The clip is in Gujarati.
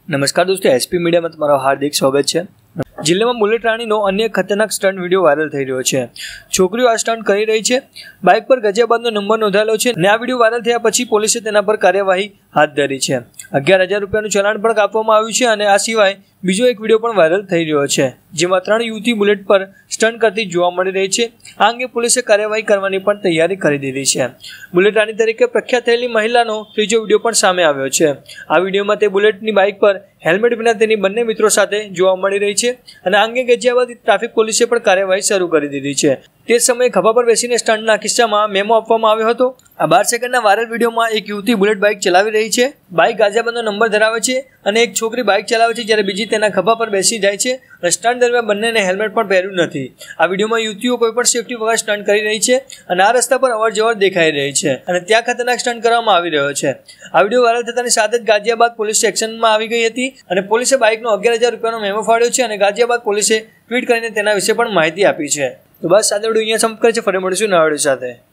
नमस्कार दोस्तों, एसपी मीडिया में તમારું હાર્દિક સ્વાગત છે। જિલ્લામાં બુલેટ રાણીનો અન્ય ખતરનાક સ્ટન્ટ વિડીયો વાયરલ થઈ રહ્યો છે। છોકરીઓ આ સ્ટન્ટ કરી રહી છે। બાઇક પર ગજિયાબાદનો નંબર નોંધાયેલો છે અને આ વિડીયો વાયરલ થયા પછી પોલીસે તેના પર કાર્યવાહી હાથ ધરી છે। 11,000 રૂપિયાનું ચલાણ પણ કાપવામાં આવ્યું છે અને આ સિવાય બીજો એક વિડીયો પણ વાયરલ થઈ રહ્યો છે, જેમાં 3 યુવતી બુલેટ પર સ્ટન્ટ કરતી જોવા મળી રહી છે। આ અંગે પોલીસે કાર્યવાહી કરવાની પણ તૈયારી કરી દીધી છે। બુલેટ રાણી તરીકે પ્રખ્યાત થયેલી મહિલાનો ત્રીજો વિડીયો પણ સામે આવ્યો છે। આ વિડીયોમાં તે બુલેટની બાઇક પર હેલ્મેટ વિના તેની બંને મિત્રો સાથે જોવા મળી રહી છે અને આ અંગે ગજિયાબાદ ટ્રાફિક પોલીસે પણ કાર્યવાહી શરૂ કરી દીધી છે। તે સમયે ખભા પર બેસીને સ્ટન્ટના કિસ્સામાં મેમો આપવામાં આવ્યો હતો। આ 12 સેકન્ડના વાયરલ વિડીયોમાં એક યુવતી બુલેટ બાઇક ચલાવી રહી છે। બાઇક ગાઝિયાબાદનો નંબર ધરાવે છે અને એક છોકરી બાઇક ચલાવે છે, જ્યારે બીજી તેના ખભા પર બેસી જાય છે અને સ્ટન્ટ દરમિયાન બંનેને હેલ્મેટ પણ પહેર્યું નથી। આ વિડીયોમાં યુવતીઓ કોઈપણ સેફટી વગર સ્ટન્ટ કરી રહી છે અને આ રસ્તા પર અવરજવર દેખાઈ રહી છે અને ત્યાં ખતરનાક સ્ટન્ટ કરવામાં આવી રહ્યો છે। આ વિડીયો વાયરલ થતાની સાથે જ ગાઝિયાબાદ પોલીસ એક્શનમાં આવી ગઈ હતી અને પોલીસે બાઇકનો 11,000 રૂપિયાનો મેમો ફાડ્યો છે અને ગાઝિયાબાદ પોલીસે ટ્વીટ કરીને તેના વિશે પણ માહિતી આપી છે। તો બસ સાથે વિડીયો અહીંયા સમાપ્ત કરે છે। ફરી મળીશું નવા વિડીયો સાથે।